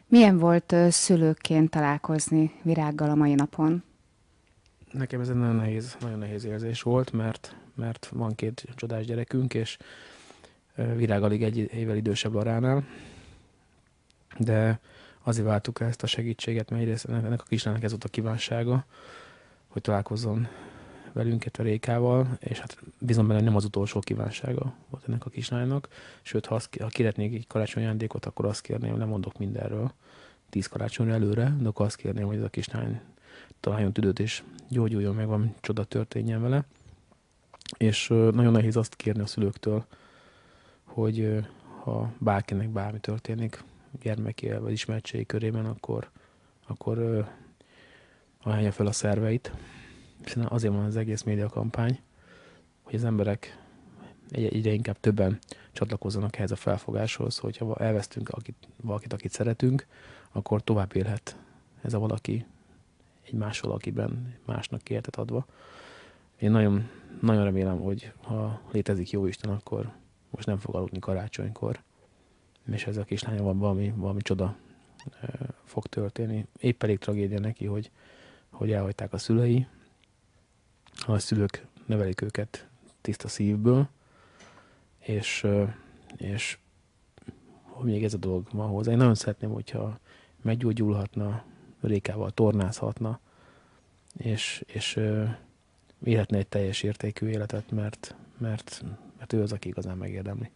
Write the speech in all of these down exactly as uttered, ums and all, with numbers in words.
Milyen volt ö, szülőként találkozni Virággal a mai napon? Nekem ez egy nagyon nehéz, nagyon nehéz érzés volt, mert, mert van két csodás gyerekünk, és ö, Virág alig egy évvel idősebb Laránál, de azért váltuk el ezt a segítséget, mert egyrészt ennek a kislánynak ez volt a kívánsága, hogy találkozzon velünk, illetve Rékával, és hát bízom benne, hogy nem az utolsó kívánsága volt ennek a kislánynak. Sőt, ha, azt, ha kiretnék egy karácsonyi ajándékot, akkor azt kérném, nem mondok mindenről, tíz karácsonyra előre, de akkor azt kérném, hogy ez a kislány találjon tüdőt és gyógyuljon meg, valami csoda történjen vele. És ö, nagyon nehéz azt kérni a szülőktől, hogy ö, ha bárkinek bármi történik gyermekével vagy ismertségi körében, akkor, akkor ö, ajánlja fel a szerveit. Hiszen azért van az egész médiakampány, hogy az emberek egy- egyre inkább többen csatlakozzanak ehhez a felfogáshoz, hogyha elvesztünk akit, valakit, akit szeretünk, akkor tovább élhet ez a valaki egy más valakiben, másnak életet adva. Én nagyon, nagyon remélem, hogy ha létezik jó Isten, akkor most nem fog aludni karácsonykor, és ez a kislánya van valami, valami csoda ö, fog történni. Épp elég tragédia neki, hogy, hogy elhagyták a szülei, a szülők nevelik őket tiszta szívből, és, ö, és hogy még ez a dolog van hozzá. Én nagyon szeretném, hogyha meggyógyulhatna, Rékával tornázhatna, és, és ö, élhetne egy teljes értékű életet, mert, mert, mert ő az, aki igazán megérdemli.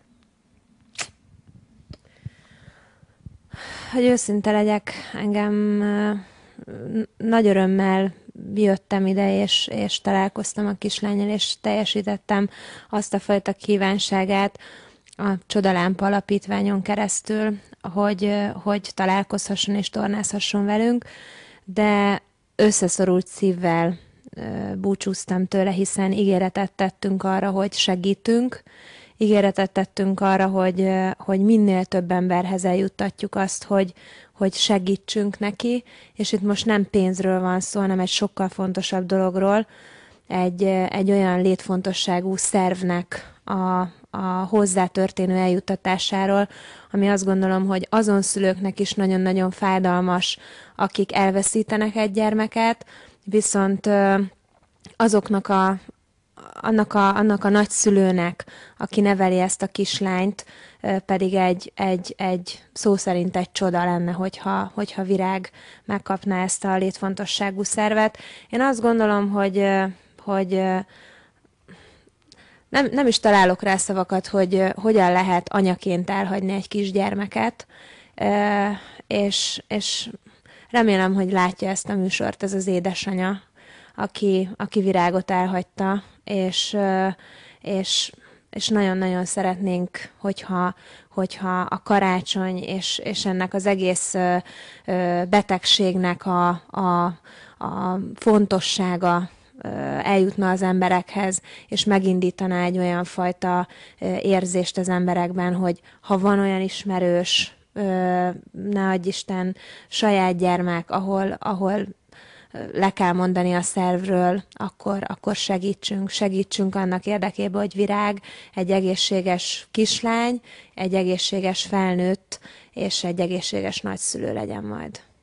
Hogy őszinte legyek, engem ö, nagy örömmel jöttem ide, és, és találkoztam a kislánnyal, és teljesítettem azt a fajta kívánságát a Csodalámpa Alapítványon keresztül, hogy, ö, hogy találkozhasson és tornázhasson velünk, de összeszorult szívvel ö, búcsúztam tőle, hiszen ígéretet tettünk arra, hogy segítünk, ígéretet tettünk arra, hogy, ö, hogy minél több emberhez eljuttatjuk azt, hogy, hogy segítsünk neki, és itt most nem pénzről van szó, hanem egy sokkal fontosabb dologról, egy, ö, egy olyan létfontosságú szervnek a, a hozzá történő eljuttatásáról, ami azt gondolom, hogy azon szülőknek is nagyon-nagyon fájdalmas, akik elveszítenek egy gyermeket, viszont ö, azoknak a, annak a, annak a nagyszülőnek, aki neveli ezt a kislányt, ö, pedig egy, egy, egy szó szerint egy csoda lenne, hogyha, hogyha Virág megkapná ezt a létfontosságú szervet. Én azt gondolom, hogy, ö, hogy ö, nem, nem is találok rá szavakat, hogy ö, hogyan lehet anyaként elhagyni egy kisgyermeket, ö, és, és remélem, hogy látja ezt a műsort ez az édesanya, aki, aki Virágot elhagyta, és, ö, és, és nagyon-nagyon szeretnénk, hogyha, hogyha a karácsony és, és ennek az egész ö, ö, betegségnek a, a, a fontossága ö, eljutna az emberekhez, és megindítaná egy olyan fajta ö, érzést az emberekben, hogy ha van olyan ismerős, ö, ne adj Isten, saját gyermek, ahol, ahol le kell mondani a szervről, akkor, akkor segítsünk, segítsünk annak érdekében, hogy Virág egy egészséges kislány, egy egészséges felnőtt és egy egészséges nagyszülő legyen majd.